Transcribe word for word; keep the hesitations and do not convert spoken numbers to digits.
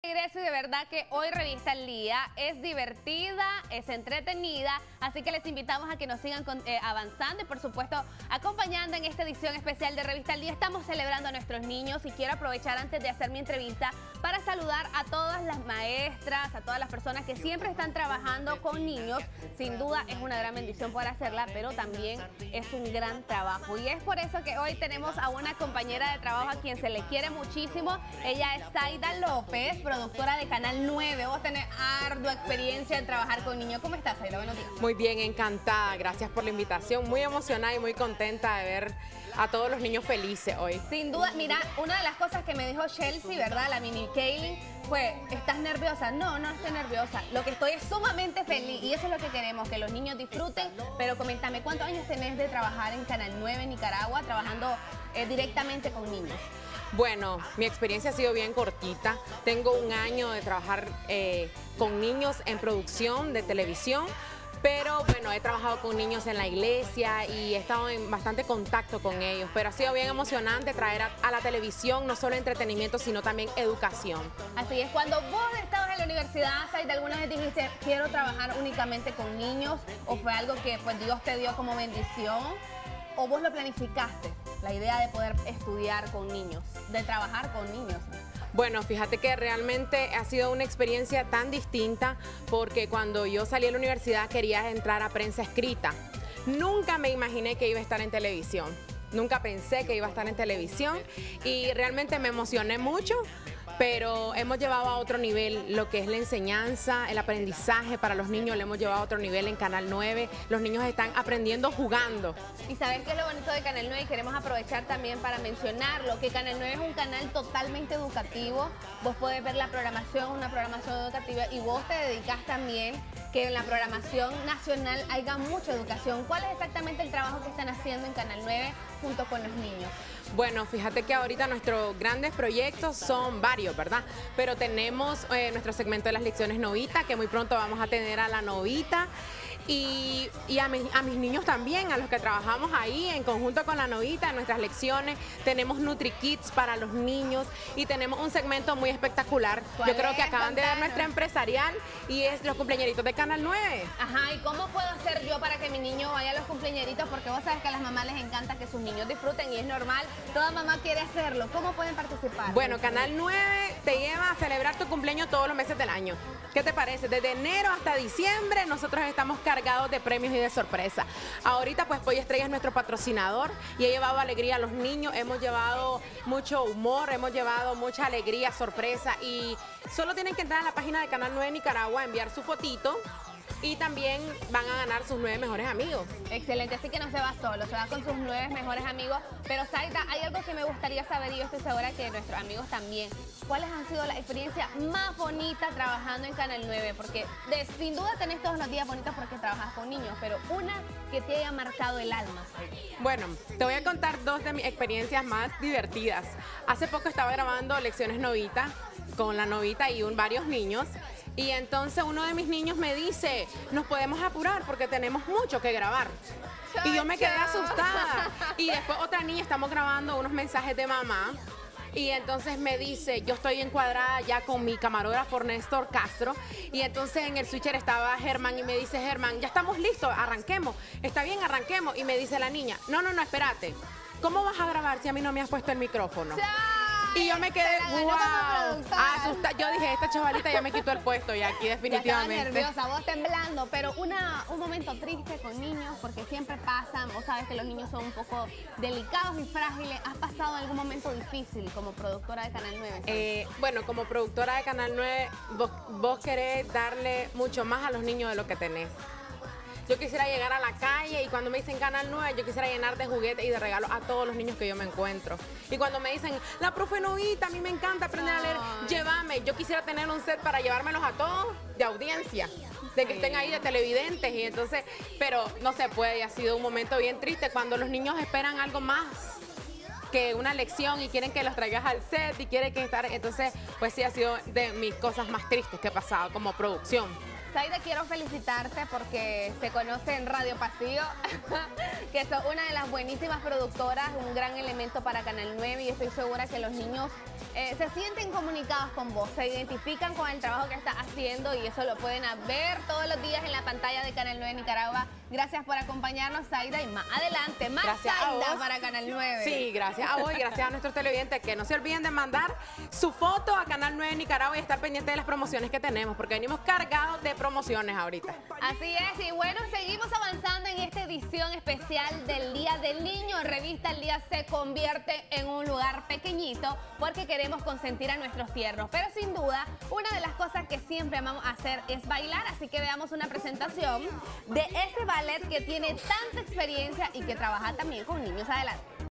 Regreso y de verdad que hoy Revista al Día es divertida, es entretenida, así que les invitamos a que nos sigan con, eh, avanzando y por supuesto acompañando en esta edición especial de Revista al Día. Estamos celebrando a nuestros niños y quiero aprovechar antes de hacer mi entrevista para saludar a todas las maestras, a todas las personas que siempre están trabajando con niños. Sin duda es una gran bendición poder hacerla, pero también es un gran trabajo y es por eso que hoy tenemos a una compañera de trabajo a quien se le quiere muchísimo. Ella es Zaida López, productora de Canal nueve. Vos tenés ardua experiencia en trabajar con niños. ¿Cómo estás, Zaida? Buenos días. Muy bien, encantada. Gracias por la invitación. Muy emocionada y muy contenta de ver a todos los niños felices hoy. Sin duda, mira, una de las cosas que me dijo Chelsea, ¿verdad? La mini Kaylin, fue, ¿estás nerviosa? No, no estoy nerviosa. Lo que estoy es sumamente feliz y eso es lo que queremos, que los niños disfruten. Pero coméntame, ¿cuántos años tenés de trabajar en Canal nueve Nicaragua, trabajando eh, directamente con niños? Bueno, mi experiencia ha sido bien cortita. Tengo un año de trabajar eh, con niños en producción de televisión, pero bueno, he trabajado con niños en la iglesia y he estado en bastante contacto con ellos, pero ha sido bien emocionante traer a, a la televisión no solo entretenimiento, sino también educación. Así es, cuando vos estabas en la universidad, Zaida, ¿alguna vez dijiste, quiero trabajar únicamente con niños? ¿O fue algo que pues Dios te dio como bendición? ¿O vos lo planificaste, la idea de poder estudiar con niños, de trabajar con niños? Bueno, fíjate que realmente ha sido una experiencia tan distinta porque cuando yo salí de la universidad quería entrar a prensa escrita. Nunca me imaginé que iba a estar en televisión. Nunca pensé que iba a estar en televisión y realmente me emocioné mucho, pero hemos llevado a otro nivel lo que es la enseñanza, el aprendizaje para los niños, lo hemos llevado a otro nivel en Canal nueve. Los niños están aprendiendo jugando. Y ¿sabes qué es lo bonito de Canal nueve? Y queremos aprovechar también para mencionarlo, que Canal nueve es un canal totalmente educativo. Vos podés ver la programación, una programación educativa, y vos te dedicas también que en la programación nacional haya mucha educación. ¿Cuál es exactamente el trabajo que están haciendo en Canal nueve junto con los niños? Bueno, fíjate que ahorita nuestros grandes proyectos son varios, ¿verdad? Pero tenemos eh, nuestro segmento de las lecciones Novita, que muy pronto vamos a tener a la Novita. Y, y a, mi, a mis niños también, a los que trabajamos ahí en conjunto con la Novita, en nuestras lecciones. Tenemos Nutri Kids para los niños y tenemos un segmento muy espectacular. Yo creo que acaban de ver nuestra empresarial y es los cumpleañeritos de Canal nueve. Ajá, ¿y cómo puedo hacer yo para que mi niño vaya a los cumpleañeritos? Porque vos sabes que a las mamás les encanta que sus niños disfruten y es normal, toda mamá quiere hacerlo. ¿Cómo pueden participar? Bueno, Canal nueve te lleva a celebrar tu cumpleaños todos los meses del año. ¿Qué te parece? Desde enero hasta diciembre nosotros estamos cargados de premios y de sorpresa. Ahorita pues Pollo Estrella es nuestro patrocinador y he llevado alegría a los niños, hemos llevado mucho humor, hemos llevado mucha alegría, sorpresa y solo tienen que entrar a la página de Canal nueve Nicaragua, enviar su fotito y también van a ganar sus nueve mejores amigos. Excelente, así que no se va solo, se va con sus nueve mejores amigos. Pero Zaida, hay algo que me gustaría saber y yo estoy segura que nuestros amigos también. ¿Cuáles han sido las experiencias más bonitas trabajando en Canal nueve? Porque de, sin duda tenés todos los días bonitos porque trabajas con niños, pero una que te haya marcado el alma. Bueno, te voy a contar dos de mis experiencias más divertidas. Hace poco estaba grabando lecciones Novita con la Novita y un, varios niños. Y entonces uno de mis niños me dice, nos podemos apurar porque tenemos mucho que grabar. Y yo me quedé asustada. Y después otra niña, estamos grabando unos mensajes de mamá. Y entonces me dice, yo estoy encuadrada ya con mi camarógrafo Néstor Castro. Y entonces en el switcher estaba Germán y me dice, Germán, ya estamos listos, arranquemos. Está bien, arranquemos. Y me dice la niña, no, no, no, espérate. ¿Cómo vas a grabar si a mí no me has puesto el micrófono? Y yo me quedé, wow, asustada. Yo dije, esta chavalita ya me quitó el puesto y aquí definitivamente. Ya estaba nerviosa, vos temblando, pero una, un momento triste con niños, porque siempre pasan, vos sabes que los niños son un poco delicados y frágiles. ¿Has pasado algún momento difícil como productora de Canal nueve? Eh, bueno, como productora de Canal nueve, vos, vos querés darle mucho más a los niños de lo que tenés. Yo quisiera llegar a la calle y cuando me dicen Canal nueve, yo quisiera llenar de juguetes y de regalos a todos los niños que yo me encuentro. Y cuando me dicen, la profe Novita, a mí me encanta aprender a leer, llévame. Yo quisiera tener un set para llevármelos a todos de audiencia, de que estén ahí de televidentes. Y entonces, pero no se puede y ha sido un momento bien triste cuando los niños esperan algo más que una lección y quieren que los traigas al set y quieren que estar. Entonces, pues sí ha sido de mis cosas más tristes que he pasado como producción. Saida, quiero felicitarte porque se conoce en Radio Pasillo, que sos una de las buenísimas productoras, un gran elemento para Canal nueve, y estoy segura que los niños eh, se sienten comunicados con vos, se identifican con el trabajo que estás haciendo, y eso lo pueden ver todos los días en la pantalla de Canal nueve Nicaragua. Gracias por acompañarnos, Saida, y más adelante, más Gracias Saida para Canal nueve. Sí, gracias a vos y gracias a nuestros televidentes, que no se olviden de mandar su foto a Canal nueve Nicaragua y estar pendientes de las promociones que tenemos, porque venimos cargados de promociones ahorita. Así es, y bueno, seguimos avanzando en esta edición especial del Día del Niño. Revista El Día se convierte en un lugar pequeñito porque queremos consentir a nuestros tiernos, pero sin duda, una de las cosas que siempre amamos hacer es bailar, así que veamos una presentación de este ballet que tiene tanta experiencia y que trabaja también con niños. Adelante.